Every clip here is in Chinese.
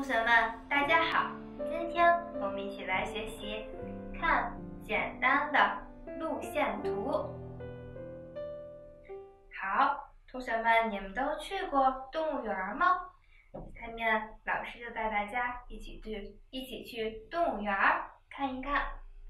学们，大家好！今天我们一起来学习看简单的路线图。好，同学们，你们都去过动物园吗？下面老师就带大家一起去动物园看一看。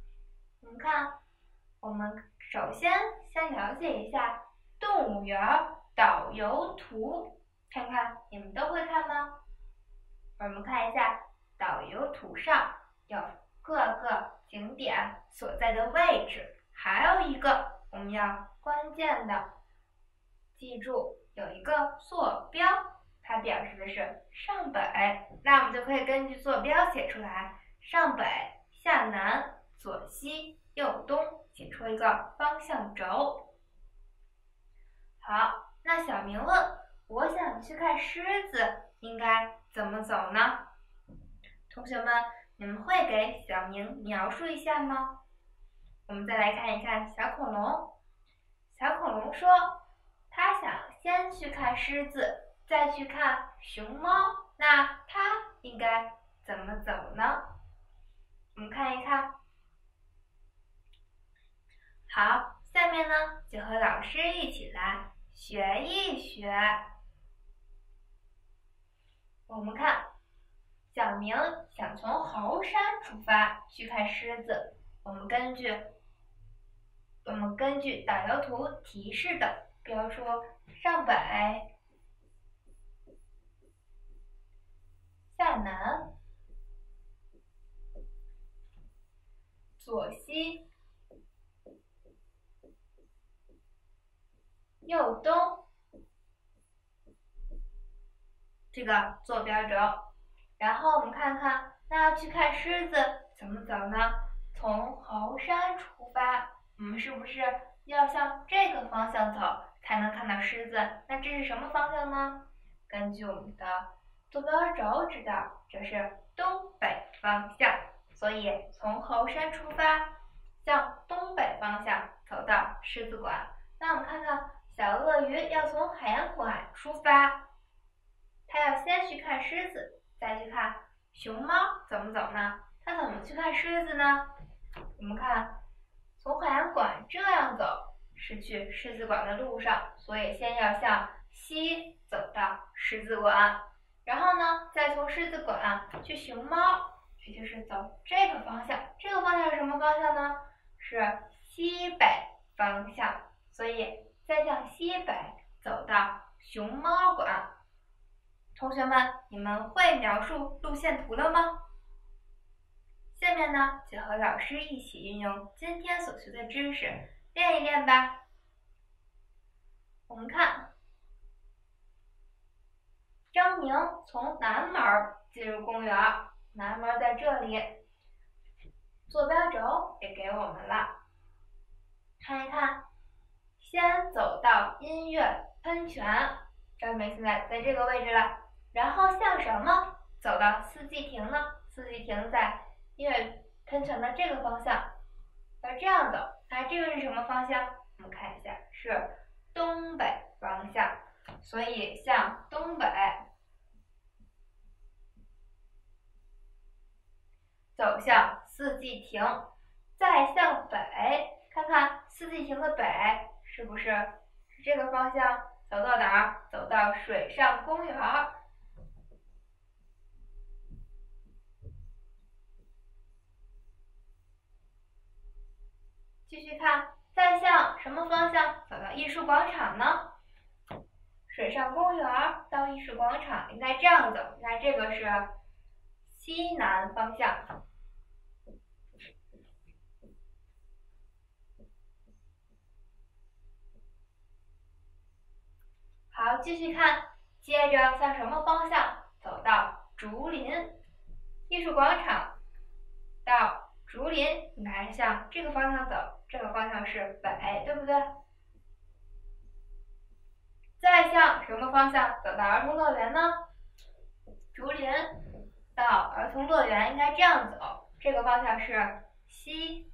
我们首先了解一下动物园导游图，看看你们都会看吗？我们看一下导游图上有各个景点所在的位置，还有一个我们要关键的记住，有一个坐标，它表示的是上北，那我们就可以根据坐标写出来，上北下南左西右东，写出一个方向轴。好，那小明问，我想去看狮子，应该怎么走呢？同学们，你们会给小明描述一下吗？我们再来看一看小恐龙。小恐龙说，他想先去看狮子，再去看熊猫，那他应该怎么走呢？我们看一看。好，下面呢，就和老师一起来学一学。我们看，小明想从猴山出发去看狮子。我们根据导游图提示的标出上北、下南、左西、右东这个坐标轴。然后我们看看，那要去看狮子怎么走呢？从猴山出发，我们是不是要向这个方向走才能看到狮子？那这是什么方向呢？根据我们的坐标轴知道，这是东北方向，所以从猴山出发，向东北方向走到狮子馆。那我们看看小鳄鱼要从海洋馆出发，它要先去看狮子，再去看熊猫，怎么走呢？它怎么去看狮子呢？我们看，从海洋馆这样走是去狮子馆的路上，所以先要向西走到狮子馆，然后呢，再从狮子馆去熊猫，也就是走这个方向。这个方向是什么方向呢？是西北方向，所以再向西北走到熊猫馆。同学们，你们会描述路线图了吗？下面呢，就和老师一起运用今天所学的知识练一练吧。我们看，张明从南门进入公园，南门在这里，坐标轴也给我们了。看一看，先走到音乐喷泉，张明现在在这个位置了。然后向什么走到四季亭呢？四季亭在音乐喷泉的这个方向，要这样走。那这个是什么方向？我们看一下，是东北方向，所以向东北走向四季亭，再向北，看看四季亭的北是不是这个方向？走到哪儿？走到水上公园。继续看，再向什么方向走到艺术广场呢？水上公园到艺术广场应该这样走，那这个是西南方向。好，继续看，接着向什么方向走到竹林？艺术广场到竹林应该向这个方向走，这个方向是北，对不对？再向什么方向走到儿童乐园呢？竹林到儿童乐园应该这样走，这个方向是西。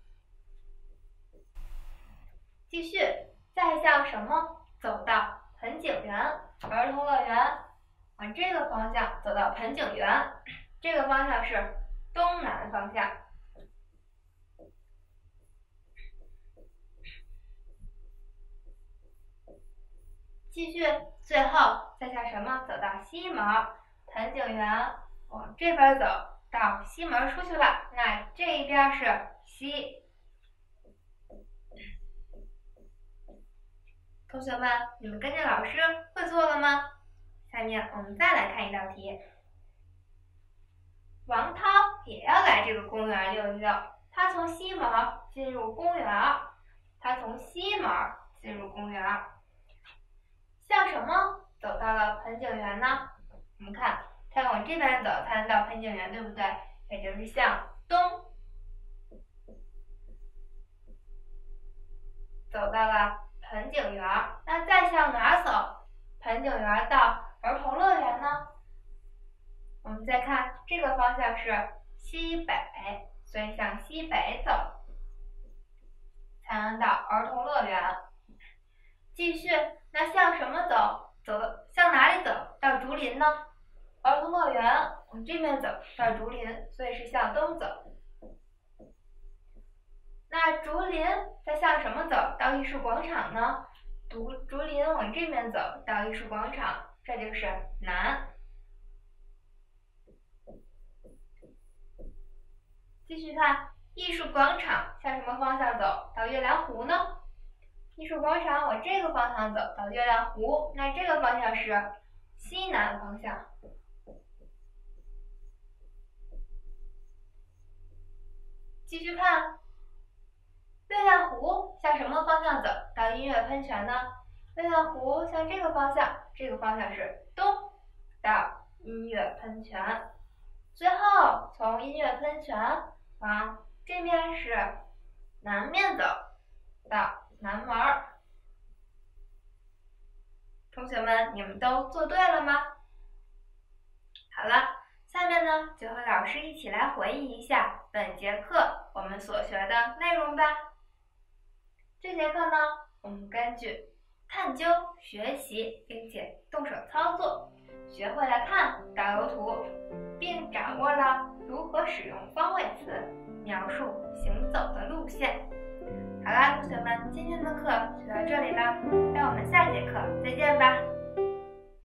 继续，再向什么走到盆景园？儿童乐园往这个方向走到盆景园。 这个方向是东南方向。继续，最后再向什么走到西门，盆景园往这边走到西门出去了，那这一边是西。同学们，你们跟着老师会做了吗？下面我们再来看一道题。王涛也要来这个公园溜一溜，他从西门进入公园，向什么走到了盆景园呢？我们看，他往这边走才能到盆景园，对不对？也就是向东走到了盆景园。那再向哪走？盆景园到儿童乐园呢？我们再看这个方向是西北，所以向西北走才能到儿童乐园。继续，那向什么走？向哪里走到竹林呢？儿童乐园往这边走到竹林，所以是向东走。那竹林再向什么走到艺术广场呢？竹林往这边走到艺术广场，这就是南。继续看，艺术广场向什么方向走到月亮湖呢？艺术广场往这个方向走到月亮湖，那这个方向是西南方向。继续看，月亮湖向什么方向走到音乐喷泉呢？月亮湖向这个方向，这个方向是东到音乐喷泉。最后从音乐喷泉往这边是南面走到南门。同学们，你们都做对了吗？好了，下面呢就和老师一起来回忆一下本节课我们所学的内容吧。这节课呢，我们根据探究、学习并且动手操作，学会了看导游图，并掌握了如何使用方位词描述行走的路线。好啦，同学们，今天的课就到这里了，让我们下节课再见吧。